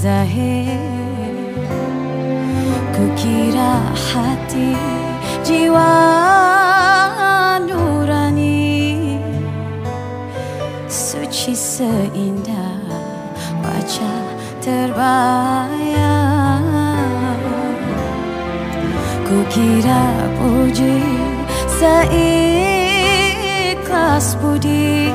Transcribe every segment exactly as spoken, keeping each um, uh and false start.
zahir. Kukira hati jiwa nurani, suci seindah wajah terbayang. Kukira puji seikhlas budi,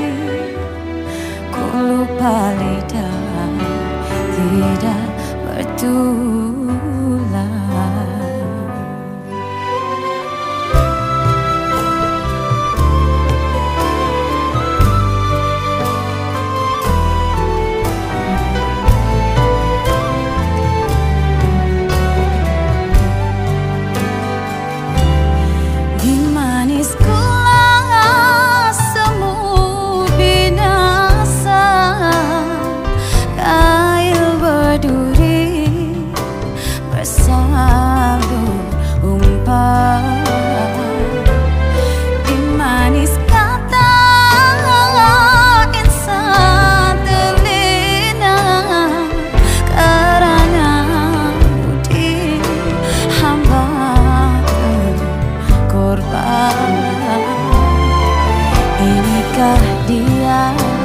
ku lupa lidah tidak bertulang. Di manis gula semut binasa, kail berduri bersalur umpan. Di manis kata insan terlena, karena budi hamba terkorban. Inikah dia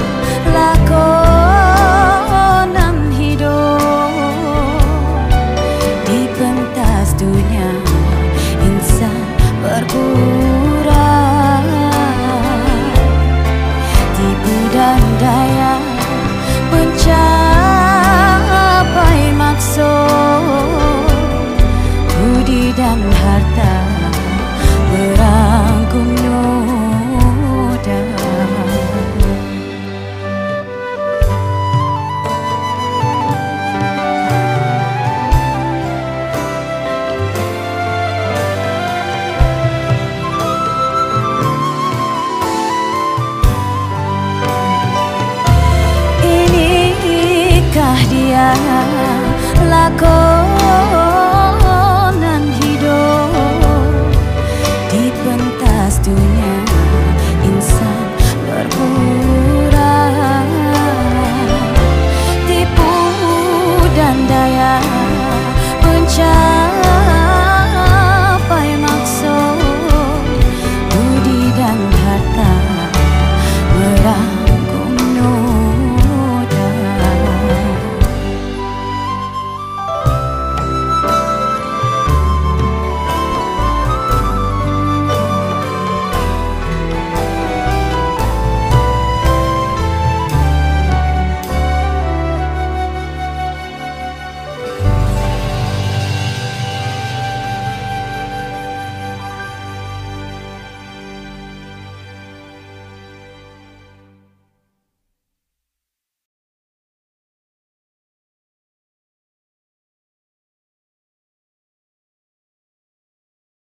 lakonan hidup di pentas dunia insan berpura, tipu dan daya mencapai maksud, budi dan harta merangkum noda. Inikah dia lakon